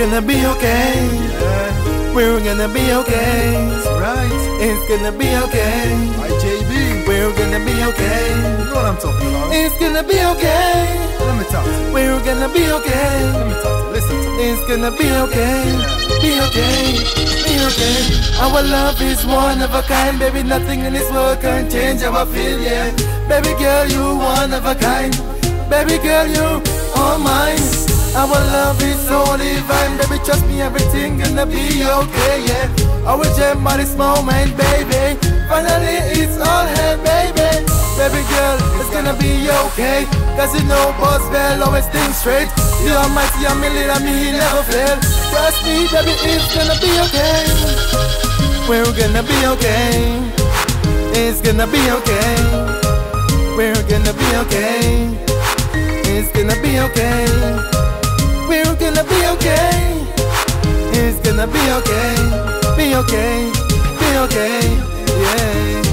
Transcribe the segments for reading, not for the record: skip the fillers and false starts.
gonna be okay. Yeah, We're gonna be okay. that's right. It's gonna be okay. IJB, We're gonna be okay. you know what I'm talking about. It's gonna be okay. Let me talk to you. We're gonna be okay. Let me talk to you. Listen to me. It's gonna be okay. Be okay. Be okay. Our love is one of a kind, baby. Nothing in this world can change how I feel, yeah. Baby girl, you one of a kind. Baby girl, you all mine. Our love is so divine, baby. Trust me, everything gonna be okay, yeah. I will jam by this moment, baby. Finally, it's all here, baby. Baby girl, it's gonna be okay. Cause you know boss well always think straight. The almighty a million me, he never fail. Trust me, baby, it's gonna be okay. We're gonna be okay. It's gonna be okay. We're gonna be okay. It's gonna be okay. We're gonna be okay. It's gonna be okay. Be okay. Be okay. Yeah.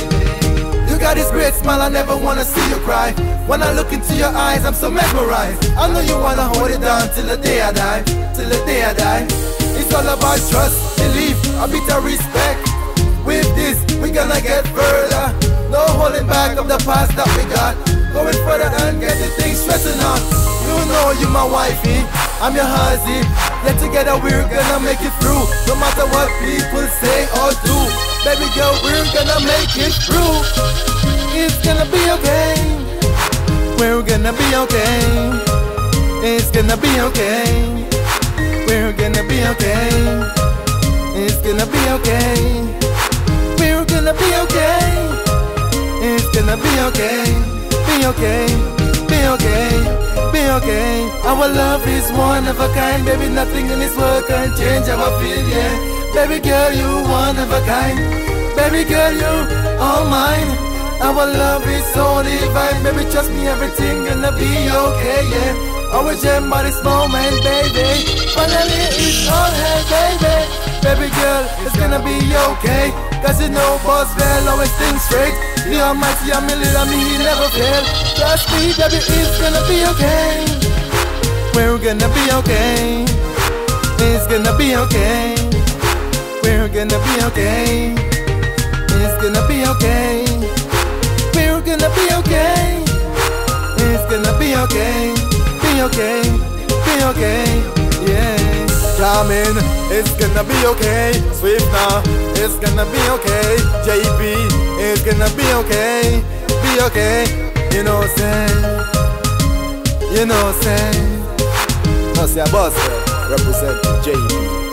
You got this great smile, I never wanna see you cry. When I look into your eyes, I'm so mesmerized. I know you wanna hold it down till the day I die. Till the day I die. It's all about trust, belief, a bit of respect. With this, we gonna get further. No holding back of the past that we got. Going further and getting things straightened out. You know you my wifey, I'm your husband. Let together we're gonna make it through. No matter what people say or do, baby girl, we're gonna make it through. It's gonna be okay. We're gonna be okay. It's gonna be okay. We're gonna be okay. It's gonna be okay. We're gonna be okay. It's gonna be okay. Be okay. Be okay. Be okay. Our love is one of a kind, baby. Nothing in this world can change how I feel, yeah. Baby girl, you one of a kind. Baby girl, you all mine. Our love is so divine, baby. Trust me, everything gonna be okay, yeah. I will jam by this moment, baby. Finally, it's all here, baby. Baby girl, it's gonna be okay. Cause you know boss well always think straight. The almighty a million me, he never fail. Trust me, baby, it's gonna be okay. We're gonna be okay. It's gonna be okay. We're gonna be okay. It's gonna be okay. We're gonna be okay. It's gonna be okay. Be okay. Be okay. Yeah. Coming, it's gonna be okay. Swift now, it's gonna be okay. JB, it's gonna be okay. Be okay. You know what I'm saying? You know what I'm saying? No, say a boss, represent JB.